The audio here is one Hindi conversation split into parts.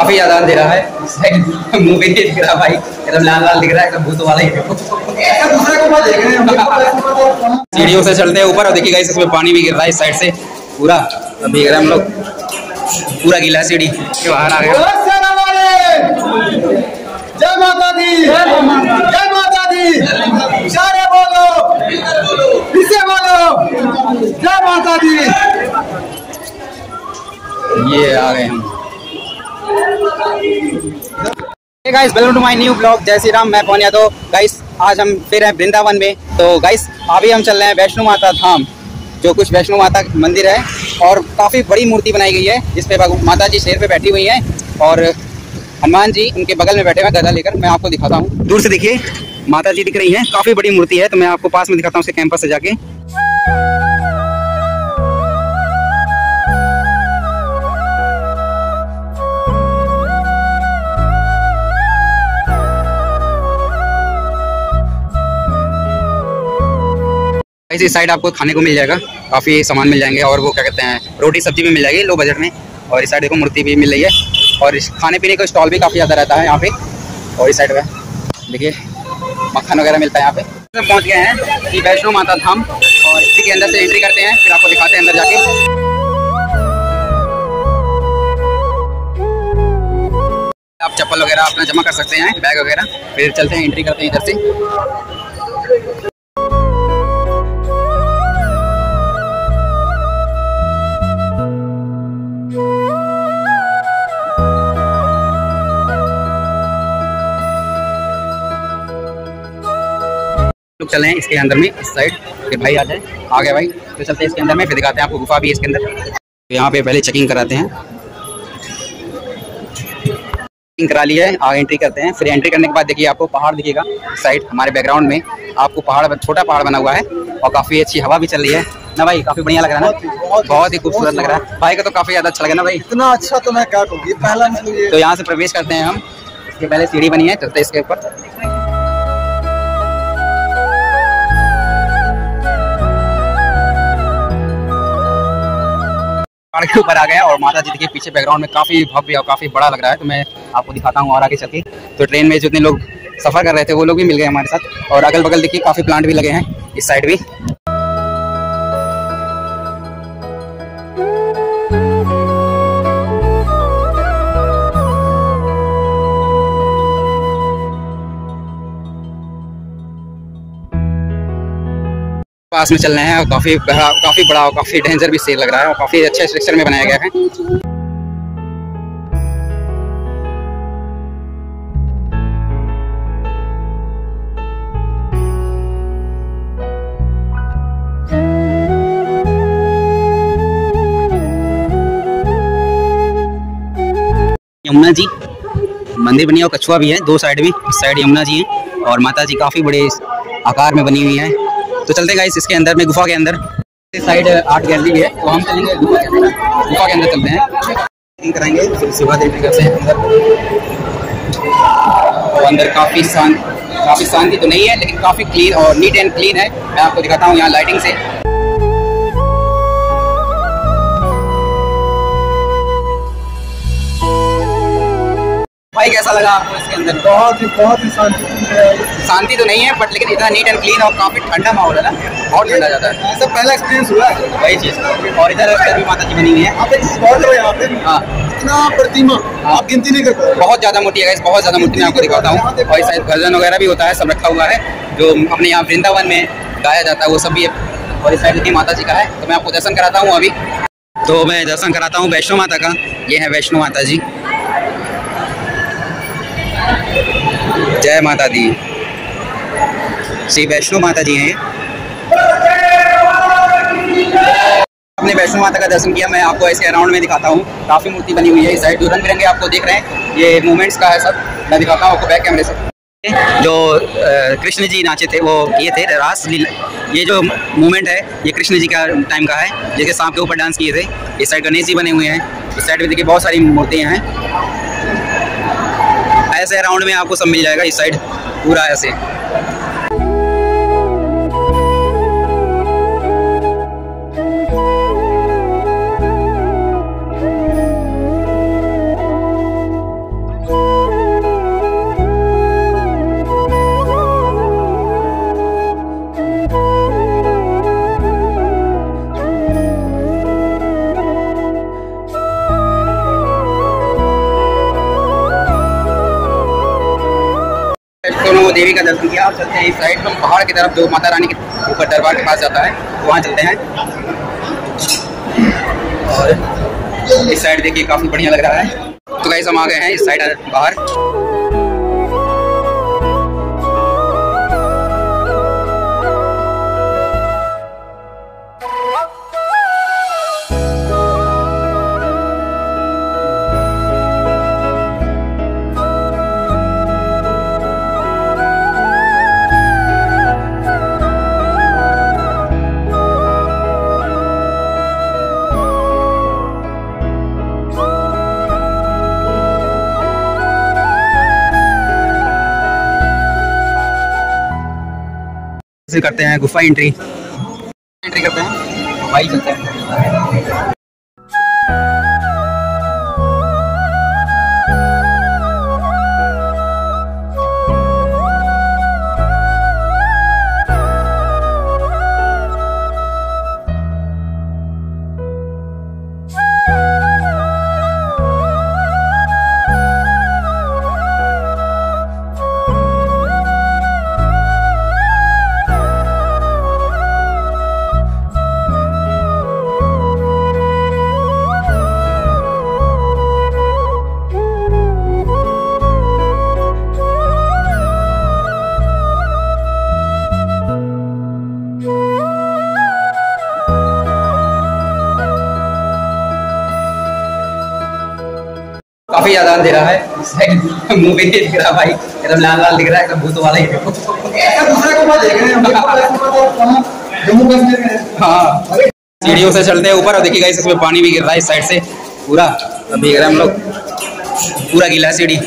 काफी ज्यादा अंधेरा है, मुंह भी नहीं दिख रहा भाई, एकदम लाल लाल दिख रहा है, एकदम भूत वाला ही देखो। सीढ़ियों से चलते हैं ऊपर और देखिए गाइस इसमें पानी भी गिर रहा है इस साइड से, पूरा भीग रहे हैं हम लोग, पूरा गीला सीढ़ी के बाहर आ गए। जय माता दी, जय माता दी, सारे बोलो, इसे बोलो, जय माता दी। ये आ गए हम। Hey guys, welcome to my new blog. जय श्री राम, मैं पवन यादव। गाइस आज हम फिर हैं वृंदावन में। तो गाइस अभी हम चल रहे हैं वैष्णो माता धाम, जो कुछ वैष्णो माता मंदिर है और काफ़ी बड़ी मूर्ति बनाई गई है जिसपे माता जी शेर पे बैठी हुई हैं और हनुमान जी उनके बगल में बैठे हुए गदा लेकर। मैं आपको दिखाता हूँ, दूर से देखिए माता जी दिख रही हैं, काफ़ी बड़ी मूर्ति है। तो मैं आपको पास में दिखाता हूँ उसके कैंपस से जाके। इस साइड आपको खाने को मिल जाएगा, काफ़ी सामान मिल जाएंगे और वो क्या कहते हैं रोटी सब्जी भी मिल जाएगी लो बजट में। और इस साइड देखो मूर्ति भी मिल रही है और इस खाने पीने का स्टॉल भी काफ़ी ज़्यादा रहता है यहाँ पे। और इस साइड में देखिए मक्खन वगैरह मिलता है यहाँ पे। तो पहुँच गए हैं कि वैष्णो माता धाम और इसी के अंदर से एंट्री करते हैं, फिर आपको दिखाते हैं अंदर जाके। आप चप्पल वगैरह अपना जमा कर सकते हैं, बैग वगैरह, फिर चलते हैं एंट्री करते हैं इधर से। लोग चले हैं इसके अंदर में इस साइड, फिर भाई आ जाए, आ गए भाई तो चलते हैं इसके अंदर में, फिर दिखाते हैं आपको गुफा भी है इसके अंदर। तो यहाँ पे पहले चेकिंग कराते हैं, चेकिंग करा ली है, आगे एंट्री करते हैं। फिर एंट्री करने के बाद देखिए आपको पहाड़ दिखेगा इस साइड, हमारे बैकग्राउंड में आपको पहाड़, छोटा पहाड़ बना हुआ है और काफ़ी अच्छी हवा भी चल रही है ना भाई, काफ़ी बढ़िया लग रहा है ना, बहुत ही खूबसूरत लग रहा है भाई को तो काफ़ी ज़्यादा अच्छा लगा ना भाई, इतना अच्छा तो मैं क्या कहूँ, पहला। तो यहाँ से प्रवेश करते हैं हम, इसके पहले सीढ़ी बनी है, चलते हैं इसके ऊपर। पहाड़ के ऊपर आ गया और माता जी देखिए पीछे बैकग्राउंड में काफ़ी भव्य और काफ़ी बड़ा लग रहा है। तो मैं आपको दिखाता हूँ और आगे चल के। तो ट्रेन में जितने लोग सफ़र कर रहे थे वो लोग भी मिल गए हमारे साथ और अगल बगल देखिए काफ़ी प्लांट भी लगे हैं इस साइड भी। पास में चल रहे हैं और काफ़ी बड़ा और काफ़ी डेंजर भी सेल लग रहा है और काफ़ी अच्छे स्ट्रक्चर में बनाया गया है। यमुना जी मंदिर बनी है और कछुआ भी है दो साइड में, इस साइड यमुना जी है और माता जी काफ़ी बड़े आकार में बनी हुई है। तो चलते गाइस इसके अंदर में, गुफा के अंदर। इस साइड आर्ट गैलरी भी है तो हम चलेंगे गुफा के अंदर चलते हैं, कराएंगे फिर सुबह देखते करते हैं अंदर। और अंदर काफ़ी शांति तो नहीं है लेकिन काफ़ी क्लीन और नीट एंड क्लीन है। मैं आपको दिखाता हूँ यहाँ लाइटिंग से। भाई कैसा लगा आपको इसके अंदर? बहुत ही शांति तो नहीं है बट लेकिन इतना नीट एंड क्लीन और काफी ठंडा माहौल है ना, बहुत ठंडा जाता है। सब पहला एक्सपीरियंस हुआ है वही चीज। और इधर भी माता जी बनी हुई है, आप एक स्पॉट है यहाँ पे। हाँ इतना प्रतिमा आप गिनती नहीं कर पाओगे, बहुत ज्यादा मूर्ति है, बहुत ज्यादा मूर्ति मैं आपको दिखाता हूँ। और इस साइड भजन वगैरह भी होता है, सब रखा हुआ है जो अपने यहाँ वृंदावन में गाया जाता है वो सब भी है। और इस साइड देखिए माता जी का है, तो मैं आपको दर्शन कराता हूँ अभी। तो मैं दर्शन कराता हूँ वैष्णो माता का। ये है वैष्णो माता जी, जय माता दी, श्री वैष्णो माता जी हैं। अपने वैष्णो माता का दर्शन किया, मैं आपको इसके अराउंड में दिखाता हूँ। काफ़ी मूर्ति बनी हुई है इस साइड, जो रंग बिरंगे आपको दिख रहे हैं ये मूवमेंट्स का है सब। मैं दिखाता हूँ आपको बैक कैमरे से। जो कृष्ण जी नाचे थे वो ये थे रास लीला, ये जो मूवमेंट है ये कृष्ण जी का टाइम का है, जिसके सांप के ऊपर डांस किए थे। इस साइड गणेश जी बने हुए हैं, इस साइड में देखिए बहुत सारी मूर्तियाँ हैं। ऐसे अराउंड में आपको सब मिल जाएगा इस साइड पूरा ऐसे। तो देवी का दर्शन किया। अब चलते हैं इस साइड, हम पहाड़ की तरफ जो माता रानी के ऊपर दरबार के पास जाता है वहाँ चलते हैं। और इस साइड देखिए काफ़ी बढ़िया लग रहा है। तो गाइस हम आ गए हैं इस साइड बाहर। करते हैं गुफा एंट्री करते हैं भाई, चलते हैं। काफी ज्यादा अंधेरा है, मुंह भी नहीं दिख रहा भाई, एकदम लाल लाल दिख रहा है, एकदम भूत वाला ही हाँ। सीढ़ियों से चलते हैं ऊपर और देखिए गाइस इसमें पानी भी गिर रहा है इस साइड से पूरा, अब भीग रहे हैं हम लोग, पूरा गीला है सीढ़ी।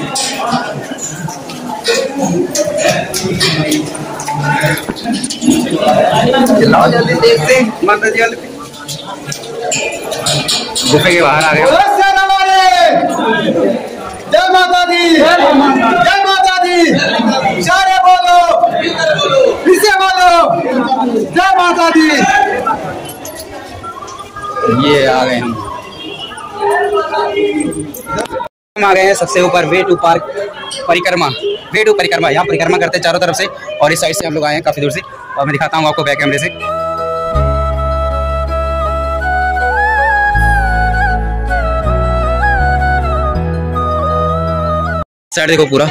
चलाओ जल्दी देखते हैं माता जी वाले गुफे के बाहर आ गए। जय माता दी, जय माता दी, सारे बोलो, इसे बोलो, जय माता दी। ये आ गए हम आ गए हैं सबसे ऊपर वे टू पार्क परिक्रमा, वे टू परिक्रमा। यहाँ परिक्रमा करते हैं चारों तरफ से और इस साइड से हम लोग आए हैं काफी दूर से, और मैं दिखाता हूँ आपको बैक कैमरे से। साइड देखो पूरा,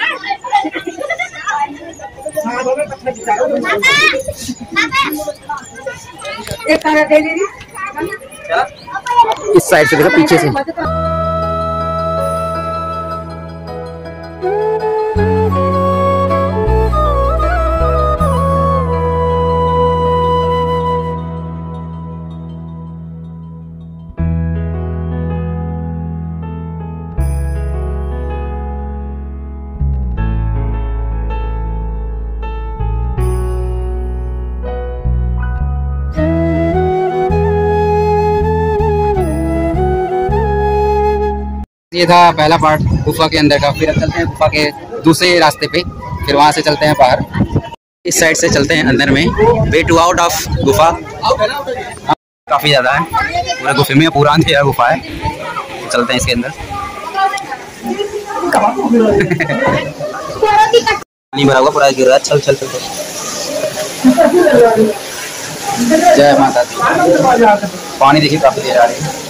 इस साइड से देखो पीछे से। ये था पहला पार्ट गुफा के अंदर का। फिर अब चलते हैं गुफा के दूसरे रास्ते पे, फिर वहां से चलते हैं बाहर, इस साइड से चलते हैं अंदर में, वे टू आउट ऑफ गुफा। काफी ज्यादा है, पूरा गुफे में पूरा अंधेरा गुफा है, चलते हैं इसके अंदर। पानी भरा हुआ पूरा गिर रहा है, चल चल चल। जय माता दी। पानी देखिए काफी देर आ रही है।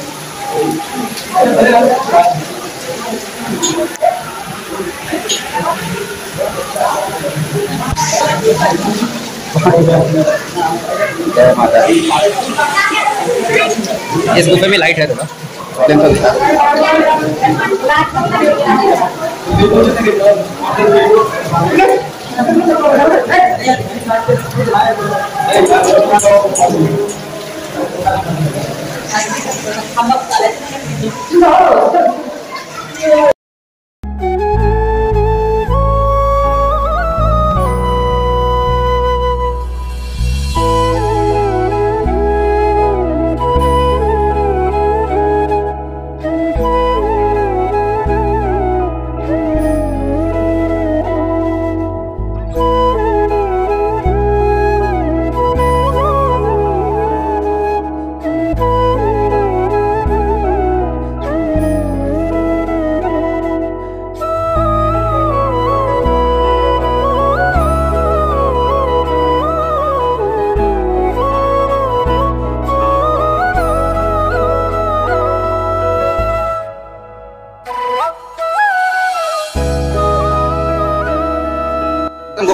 जय माता दी। इस गुफे में लाइट है थोड़ा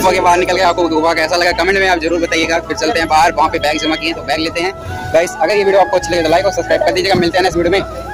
गुफा के बाहर निकल के आपको गुफा कैसा लगा कमेंट में आप जरूर बताइएगा। फिर चलते हैं बाहर, वहाँ पे बैग जमा किए तो बैग लेते हैं। गाइस अगर ये वीडियो आपको अच्छी लगे तो लाइक और सब्सक्राइब कर दीजिएगा। मिलते हैं नेक्स्ट वीडियो में।